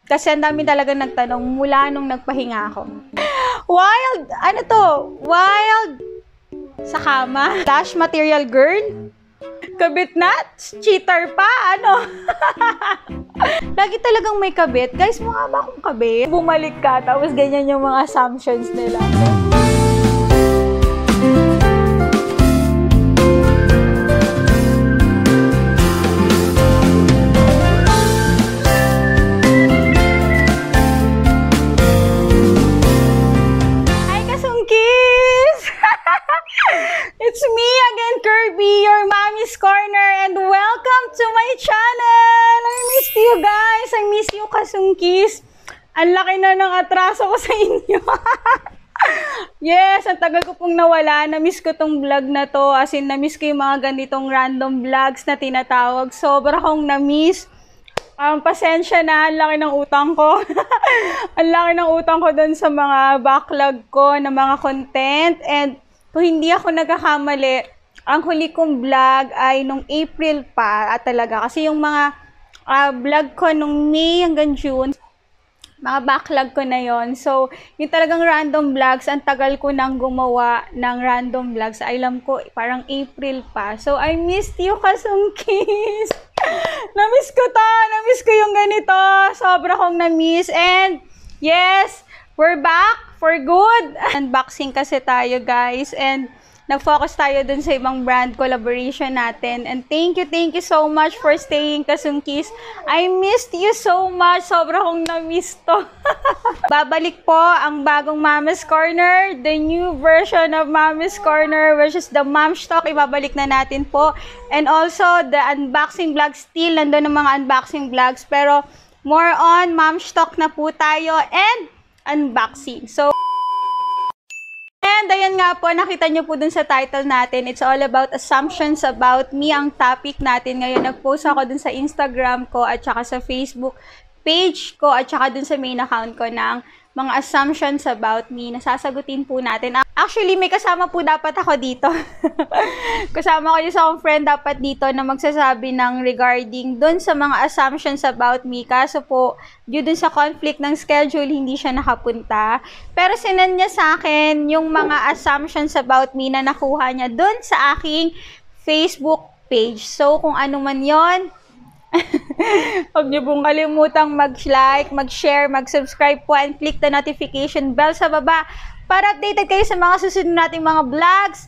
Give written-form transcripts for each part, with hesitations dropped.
Kasi ang dami talaga nagtanong mula nung nagpahinga ako. Wild! Ano to? Wild! Sa kama? Flash material girl? Kabit na? Cheater pa? Ano? Lagi talagang may kabit. Guys, mukha ba akong kabit? Bumalik ka, tapos ganyan yung mga assumptions nila. Hi, Kasungkis! It's me again, Kirby, your mommy's corner, and welcome to my channel! I missed you guys! I miss you, Kasungkis! Ang laki na ng atraso ko sa inyo! Yes, ang tagal ko pong nawala. Na-miss ko tong vlog na to. As in, na-miss ko yung mga ganitong random vlogs na tinatawag. Sobra akong na-miss. Pasensya na, ang laki ng utang ko. Ang laki ng utang ko dun sa mga backlog ko na mga content. And kung hindi ako nagkakamali, ang huli kong vlog ay nung April pa talaga. Kasi yung mga vlog ko nung May hanggang June, mga backlog ko na yon. So, yung talagang random vlogs, ang tagal ko nang gumawa ng random vlogs. Alam ko, parang April pa. So, I missed you, Kasungkis. Na-miss ko to. Na-miss ko yung ganito. Sobra kong na-miss. And, yes, we're back for good. Unboxing kasi tayo, guys. And, nag-focus tayo dun sa ibang brand collaboration natin. And thank you so much for staying, Kasungkis. I missed you so much. Sobra kong na-miss to. Babalik po ang bagong Mama's Corner. The new version of Mama's Corner, which is the Mom Stock. Ibabalik na natin po. And also, the unboxing vlogs still. Nandun ang mga unboxing vlogs. Pero, more on Mom Stock na po tayo. And, unboxing. So, and ayan nga po, nakita nyo po dun sa title natin, it's all about assumptions about me ang topic natin. Ngayon, nag-post ako dun sa Instagram ko at saka sa Facebook page ko at saka dun sa main account ko ng mga assumptions about me na sasagutin po natin. Actually, may kasama po dapat ako dito. Kasama ko yung isa kong friend dapat dito na magsasabi ng regarding dun sa mga assumptions about me. Kaso po, due dun sa conflict ng schedule, hindi siya nakapunta. Pero sinend niya sa akin yung mga assumptions about me na nakuha niya dun sa aking Facebook page. So, kung ano man yon, huwag niyo pong kalimutang mag-like, mag-share, mag-subscribe po, and click the notification bell sa baba para updated kayo sa mga susunod nating mga vlogs.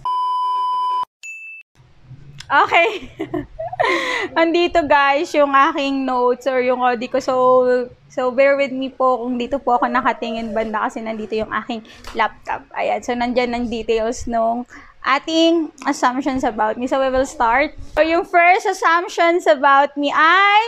Okay. Andito guys yung aking notes or yung audio ko. So bear with me po kung dito po ako nakatingin banda kasi nandito yung aking laptop. Ayan. So nandyan ang details nung ating assumptions about me. So we will start. So yung first assumptions about me ay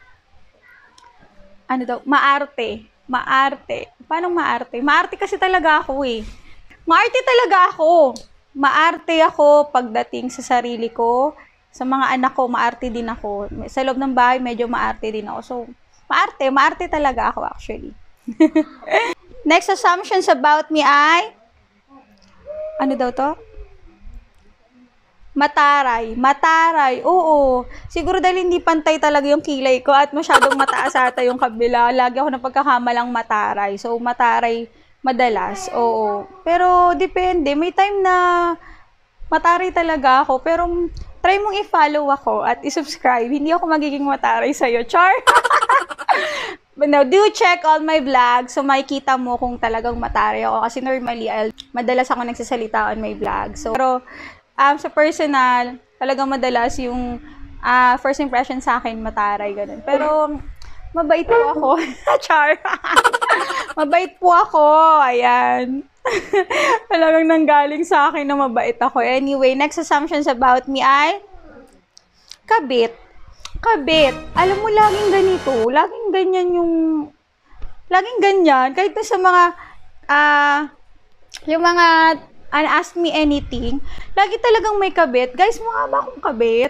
ano daw? Maarte. Maarte. Paano maarte? Maarte kasi talaga ako eh. Maarte talaga ako. Maarte ako pagdating sa sarili ko. Sa mga anak ko, maarte din ako. Sa loob ng bahay, medyo maarte din ako. So, maarte talaga ako actually. Next assumptions about me ay ano daw to? Mataray. Mataray. Oo. Siguro dahil hindi pantay talaga yung kilay ko at masyadong mataas ata yung kabila. Lagi ako napagkakamalang mataray. So, mataray madalas. Oo. Pero, depende. May time na mataray talaga ako. Pero, try mong i-follow ako at i-subscribe. Hindi ako magiging mataray sa'yo. Char! But now, do check all my vlogs. So, makikita mo kung talagang mataray ako. Kasi normally, madalas ako nagsasalita on my vlog. So, pero, sa personal, talagang madalas yung first impression sa akin, mataray, ganun. Pero, mabait po ako. Char! Mabait po ako. Ayan. Talagang nanggaling sa akin na mabait ako. Anyway, next assumptions about me ay kabit. Kabit. Alam mo, laging ganito. Laging ganyan yung laging ganyan. Kahit na sa mga yung mga ask me anything, lagi talagang may kabit. Guys, mukha ba akong kabit?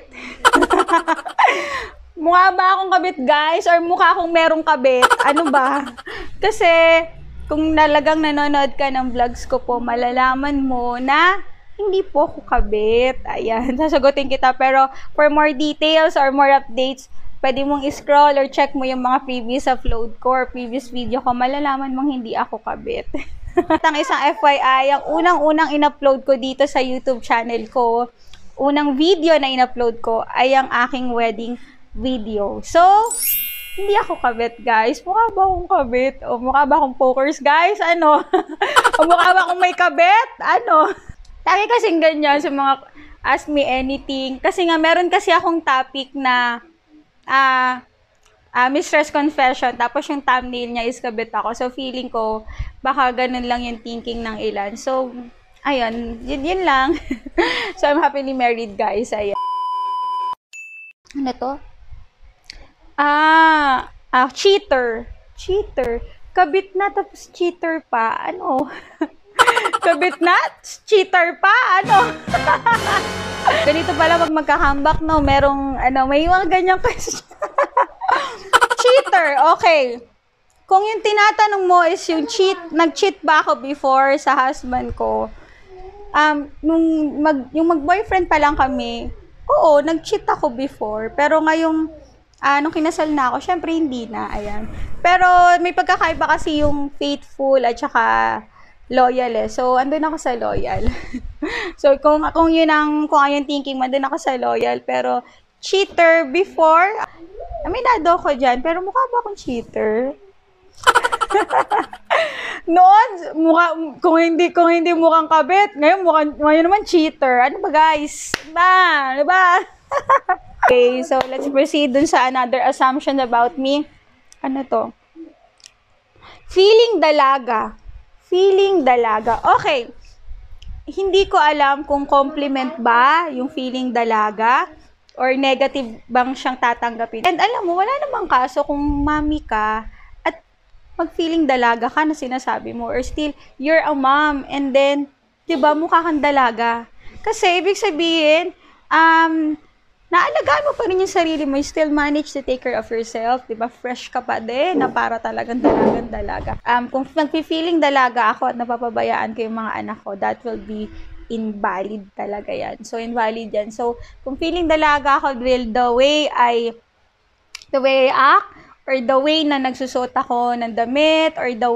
Mukha ba akong kabit, guys? Or mukha akong merong kabit? Ano ba? Kasi, kung talagang nanonood ka ng vlogs ko po, malalaman mo na hindi po ako kabit. Ayan, sasagutin kita. Pero, for more details or more updates, pwede mong scroll or check mo yung mga previous upload ko or previous video ko, malalaman mong hindi ako kabit. Ang isang FYI, ang unang-unang in-upload ko dito sa YouTube channel ko, unang video na in-upload ko ay ang aking wedding video. So, hindi ako kabit, guys. Mukha ba akong kabit? O mukha ba akong pokers, guys? Ano? O mukha ba akong may kabit? Ano? Lagi kasing ganyan sa mga ask me anything. Kasi nga, meron kasi akong topic na mistress confession. Tapos yung thumbnail niya is kabit ako. So, feeling ko, baka ganun lang yung thinking ng ilan. So, ayun. Yun lang. So, I'm happily married, guys. Ayan. Ano to? Cheater. Cheater. Kabit na, tapos cheater pa. Ano? Kabit na? Cheater pa? Ano? Ganito pala pag magka-comeback, no? Merong, may mga ganyang question. Cheater. Okay. Kung yung tinatanong mo is yung nag-cheat ba ako before sa husband ko? Yung mag-boyfriend pa lang kami, oo, nag-cheat ako before. Pero ngayong, nung kinasal na ako, syempre hindi na, ayan. Pero may pagkakaiba kasi yung faithful at saka loyal eh. So, andun ako sa loyal. So, kung ayun thinking mo, andun ako sa loyal. Pero, cheater before, aminado ko dyan. Pero mukha ba akong cheater? Noon, kung hindi mukhang kabit, ngayon naman cheater. Ano ba, guys? Ano ba? Okay, so let's proceed dun sa another assumption about me. Ano to? Feeling dalaga. Feeling dalaga. Okay. Hindi ko alam kung compliment ba yung feeling dalaga or negative bang siyang tatanggapin. And alam mo, wala namang kaso kung mami ka at mag-feeling dalaga ka na sinasabi mo or still, you're a mom and then, diba, mukha kang dalaga. Kasi, ibig sabihin, naalagaan mo pa rin yung sarili mo, you still manage to take care of yourself, diba? Fresh ka pa din, na para talagang dalaga. Kung nagpi-feeling dalaga ako at napapabayaan ko yung mga anak ko, that will be invalid talaga yan. So, invalid yan. So, kung feeling dalaga ako, the way I act, or the way na nagsusot ako ng damit, or the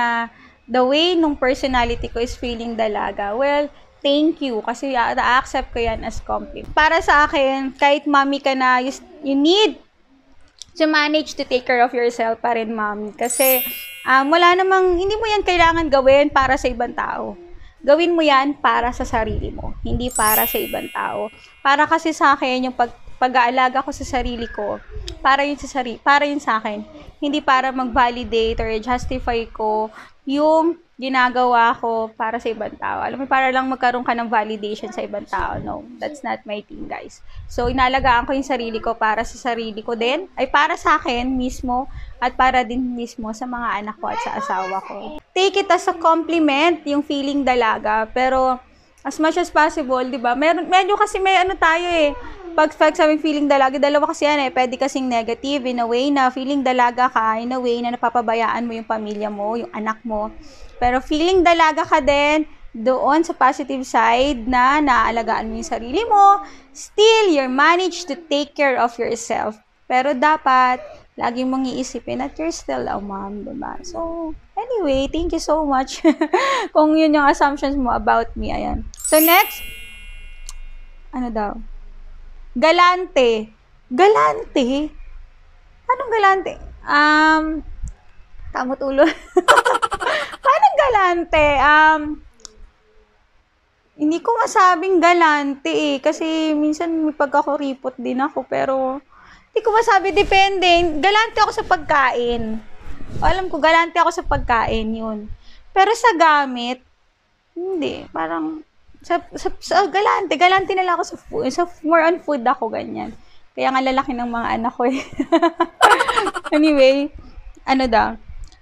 way nung personality ko is feeling dalaga, well, thank you. Kasi na-accept ko yan as compliment. Para sa akin, kahit mommy ka na, you need to manage to take care of yourself pa rin, mommy. Kasi, hindi mo yan kailangan gawin para sa ibang tao. Gawin mo yan para sa sarili mo, hindi para sa ibang tao. Para kasi sa akin, yung pag-aalaga ko sa sarili ko, para yun sa akin. Hindi para mag-validate or justify ko yung ginagawa ko para sa ibang tao. Alam mo, para lang magkaroon ka ng validation sa ibang tao. No, that's not my thing, guys. So, inalagaan ko yung sarili ko para sa sarili ko din, ay para sa akin mismo, at para din mismo sa mga anak ko at sa asawa ko. Take it as a compliment, yung feeling dalaga, pero as much as possible, di ba? Medyo kasi may tayo eh. Pag sabing feeling dalaga, dalawa kasi yan eh. Pwede kasing negative in a way na feeling dalaga ka, in a way na napapabayaan mo yung pamilya mo, yung anak mo. Pero feeling dalaga ka din doon sa positive side na naaalagaan mo yung sarili mo, still, you're managed to take care of yourself. Pero dapat, lagi mong iisipin that you're still a mom, diba? So, anyway, thank you so much kung yun yung assumptions mo about me. Ayan. So, next, ano daw? Galante. Galante? Anong galante? Kamot ulo. Paano galante? Hindi ko masabing galante eh. Kasi minsan may pagkakuripot din ako. Pero, hindi ko masabi. Depende. Galante ako sa pagkain. Alam ko, galante ako sa pagkain. Yun. Pero sa gamit, hindi. Parang, sa galante na lang ako sa food. More on food ako, ganyan. Kaya nga lalaki ng mga anak ko eh. Anyway, ano daw?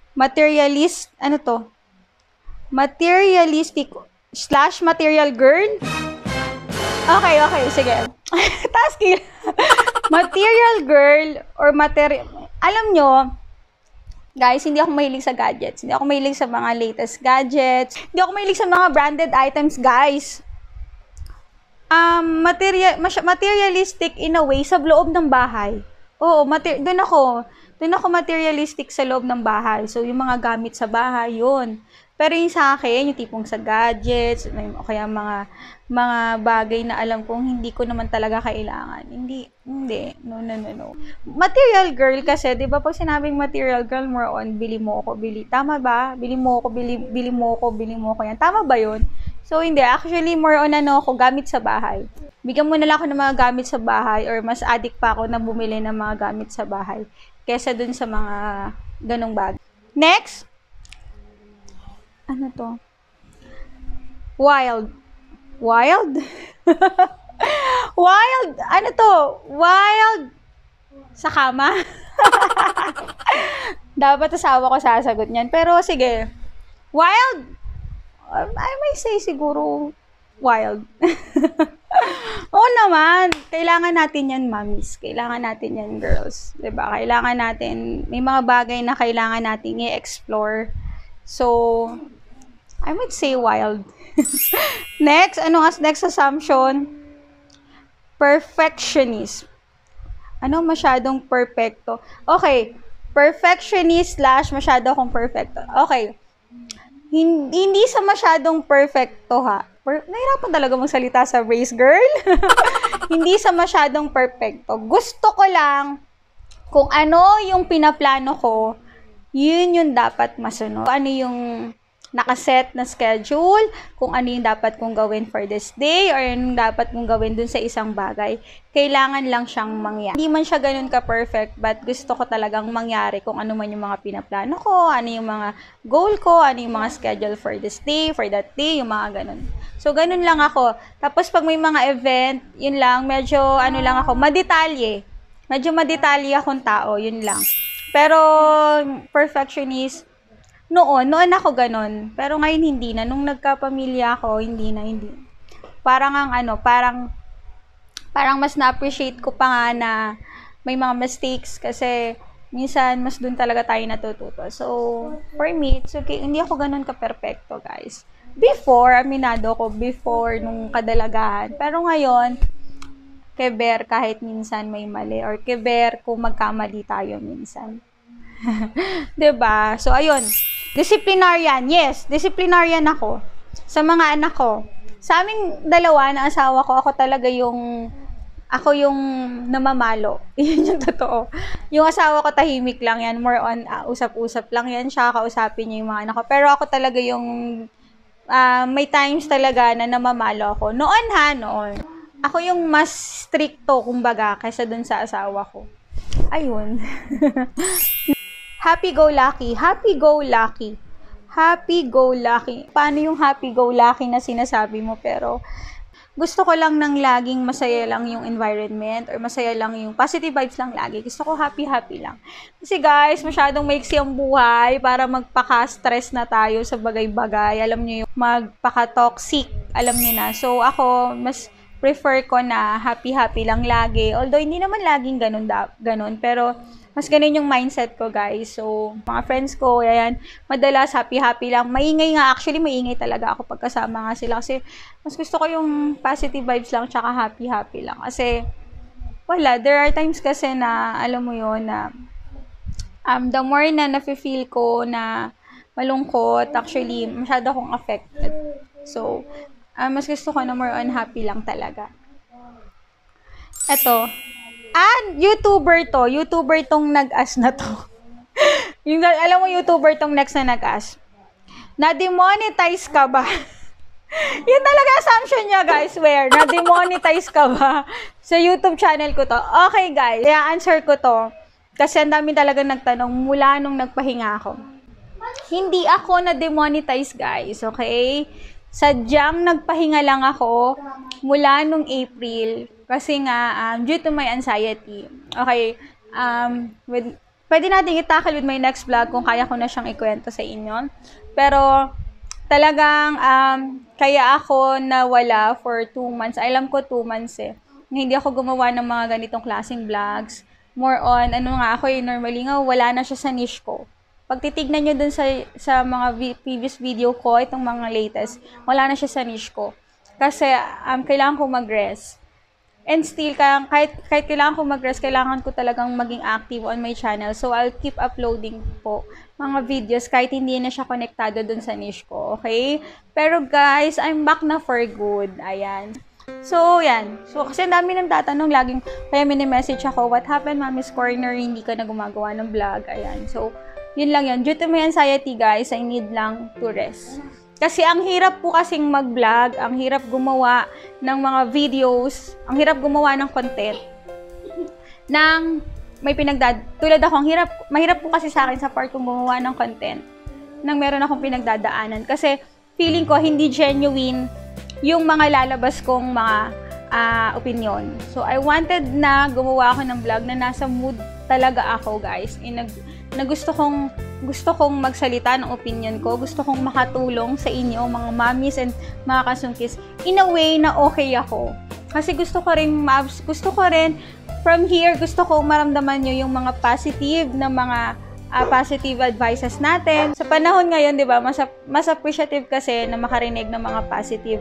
Materialistic / material girl? Okay, sige. Tasking. Material girl or alam nyo, guys, hindi ako mahilig sa gadgets. Hindi ako mahilig sa mga latest gadgets. Hindi ako mahilig sa mga branded items, guys. Materialistic in a way sa loob ng bahay. Oo, doon ako materialistic sa loob ng bahay. So, yung mga gamit sa bahay, yun. Pero yung sa akin, yung tipong sa gadgets, o kaya mga bagay na alam kong hindi ko naman talaga kailangan. Hindi. No. Material girl kasi, 'di ba pag sinabing material girl, more on bili mo ako, bili. Tama ba? Bili mo ako, bili mo ako yan. Tama ba 'yun? So, hindi. Actually, more on ako, gamit sa bahay. Bigyan mo na lang ako ng mga gamit sa bahay or mas addict pa ako na bumili ng mga gamit sa bahay kesa dun sa mga ganong bagay. Next, ano to? Wild. Wild? Ano to? Wild sa kama? Dapat asawa ko sasagot niyan. Pero sige, wild? I may say siguro wild. Oo naman, kailangan natin yan, mommies. Kailangan natin yan, girls. 'Di ba? Kailangan natin, may mga bagay na kailangan natin i-explore. So, I would say wild. Next, next assumption? Perfectionist. Ano masyadong perfecto? Okay, perfectionist / masyado akong perfecto. Okay, hindi sa masyadong perfecto ha. Nahirapan talaga magsalita sa race, girl. Hindi sa masyadong perfecto. Gusto ko lang, kung ano yung pinaplano ko, yun yung dapat masunod. Ano yung nakaset na schedule, kung ano yung dapat kong gawin for this day, or yung dapat kong gawin dun sa isang bagay. Kailangan lang siyang mangyari. Hindi man siya ganun ka-perfect, but gusto ko talagang mangyari kung ano man yung mga pinaplano ko, ano yung mga goal ko, ano yung mga schedule for this day, for that day, yung mga ganun. So, ganun lang ako. Tapos, pag may mga event, yun lang, medyo, lang ako, madetalye. Medyo madetalye akong tao, yun lang. Pero, perfectionist, noon ako ganun. Pero ngayon hindi na. Nung nagkapamilya ako, hindi. Parang parang mas na-appreciate ko pa nga na may mga mistakes kasi minsan mas dun talaga tayo natututo. So, for me, it's okay. Hindi ako ganun ka-perfecto, guys. Before, aminado ko, before nung kadalagahan. Pero ngayon, keber kahit minsan may mali or keber kung magkamali tayo minsan. 'Di ba? So, ayun. Disciplinarian. Yes, disciplinarian ako. Sa mga anak ko. Sa aming dalawa na asawa ko, ako yung namamalo. Yun yung totoo. Yung asawa ko tahimik lang yan. More on, usap-usap lang yan. Siya kausapin niya yung mga anak ko. Pero ako talaga yung, may times talaga na namamalo ako. Noon. Ako yung mas stricto, kumbaga, kaysa dun sa asawa ko. Ayun. Happy-go-lucky. Paano yung happy-go-lucky na sinasabi mo? Pero, gusto ko lang ng laging masaya lang yung environment or masaya lang yung positive vibes lang lagi. Gusto ko happy lang. Kasi guys, masyadong maiksi ang buhay para magpaka-stress na tayo sa bagay-bagay. Alam niyo yung magpaka-toxic. Alam niyo na. So, ako, mas prefer ko na happy lang lagi. Although, hindi naman laging ganun. Pero, mas ganun yung mindset ko, guys. So, mga friends ko, ayan, madalas happy lang. Maingay nga, actually, maingay talaga ako pagkasama nga sila. Kasi, mas gusto ko yung positive vibes lang, tsaka happy lang. Kasi, wala, there are times kasi na, alam mo yun, na, the more na nafe-feel ko na malungkot, actually, masyado akong affected. So, mas gusto ko na more on happy lang talaga. Eto, YouTuber tong nag-as na to. Yung, alam mo, YouTuber tong next na nag-as. Na-demonetize ka ba? Yun talaga assumption niya, guys. Na-demonetize ka ba sa YouTube channel ko to? Okay, guys. I-answer ko to. Kasi ang dami talaga nagtanong mula nung nagpahinga ako. Hindi ako na-demonetize, guys. Okay? Sadyang nagpahinga lang ako mula nung April. Kasi nga, due to my anxiety. Okay, pwede natin i-tackle with my next vlog kung kaya ko na siyang ikwento sa inyo. Pero, talagang, kaya ako nawala for 2 months. Alam ko 2 months hindi ako gumawa ng mga ganitong klaseng vlogs. More on, ako normally nga, wala na siya sa niche ko. Pag titignan nyo dun sa mga previous video ko, itong mga latest, wala na siya sa niche ko. Kasi, kailangan ko mag-rest. And still, kahit kailangan ko mag-rest, kailangan ko talagang maging active on my channel. So, I'll keep uploading po mga videos kahit hindi na siya konektado dun sa niche ko, okay? Pero guys, I'm back na for good. Ayan. So, yan. So, kasi dami nang tatanong, laging, kaya mini-message ako, what happened, Mommy's Corner, hindi ka na gumagawa ng vlog. Ayan. So, yun lang yan. Due to my anxiety, guys, I need lang to rest. Kasi ang hirap po kasing mag-vlog, ang hirap gumawa ng mga videos, ang hirap gumawa ng content ng may tulad ako, mahirap po kasi sa akin sa part kong gumawa ng content nang meron akong pinagdadaanan. Kasi feeling ko hindi genuine yung mga lalabas kong mga opinion. So, I wanted na gumawa ako ng vlog na nasa mood talaga ako, guys. Na gusto kong magsalita ng opinion ko, gusto kong makatulong sa inyo, mga mommies and mga kasungkis, in a way na okay ako. Kasi gusto ko rin from here, gusto ko maramdaman nyo yung mga positive na mga positive advices natin. Sa panahon ngayon, di ba, mas appreciative kasi na makarinig ng mga positive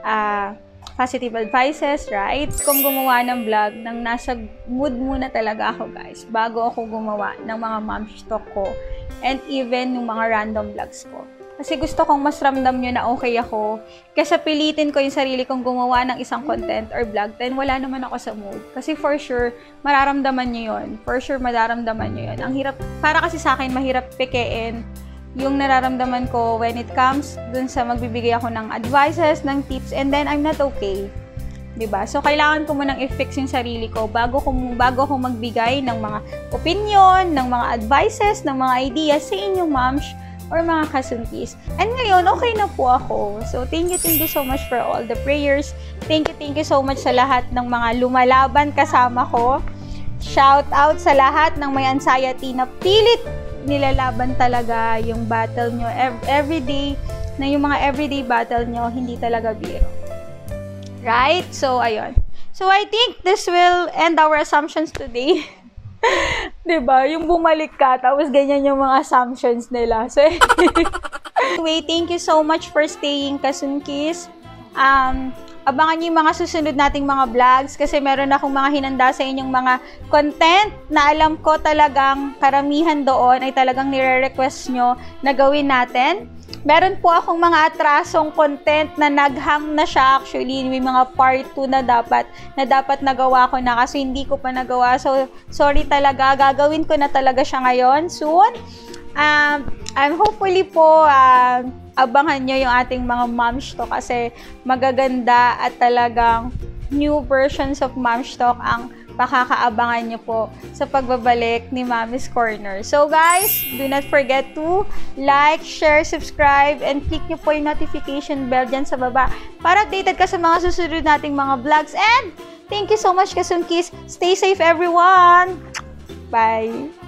advices, right? Kung gumawa ng vlog, nang nasa mood muna talaga ako, guys, bago ako gumawa ng mga mom's talk ko and even yung mga random vlogs ko. Kasi gusto kong mas ramdam nyo na okay ako. Kesa pilitin ko yung sarili kong gumawa ng isang content or vlog, then wala naman ako sa mood. Kasi for sure, mararamdaman nyo yun. For sure, mararamdaman nyo yun. Ang hirap, para kasi sa akin, mahirap pekein yung nararamdaman ko when it comes dun sa magbibigay ako ng advices, ng tips, and then I'm not okay. Diba? So, kailangan ko munang i-fix yung sarili ko bago ako magbigay ng mga opinion, ng mga advices, ng mga ideas sa inyong moms or mga kasunkis. And ngayon, okay na po ako. So, thank you so much for all the prayers. Thank you so much sa lahat ng mga lumalaban kasama ko. Shout out sa lahat ng may anxiety na pilit nilalaban talaga yung battle nyo everyday, na yung mga everyday battle nyo, hindi talaga biro. Right? So, ayun. So, I think this will end our assumptions today. Diba? Yung bumalik ka, tapos ganyan yung mga assumptions nila. So, anyway, thank you so much for staying, kasunkis. Abangan niyo yung mga susunod nating mga vlogs kasi meron akong mga hinanda sa inyong mga content na alam ko talagang karamihan doon ay talagang nire-request nyo na gawin natin. Meron po akong mga atrasong content na naghang na siya actually. May mga part 2 na dapat nagawa ko na kasi hindi ko pa nagawa. So, sorry talaga. Gagawin ko na talaga siya ngayon soon. And hopefully po, abangan nyo yung ating mga Mom's Talk kasi magaganda at talagang new versions of Mom's Talk ang pakakaabangan nyo po sa pagbabalik ni Mommy's Corner. So guys, do not forget to like, share, subscribe, and click nyo po yung notification bell dyan sa baba para updated ka sa mga susunod nating mga vlogs. And thank you so much, kasunkis. Stay safe, everyone! Bye!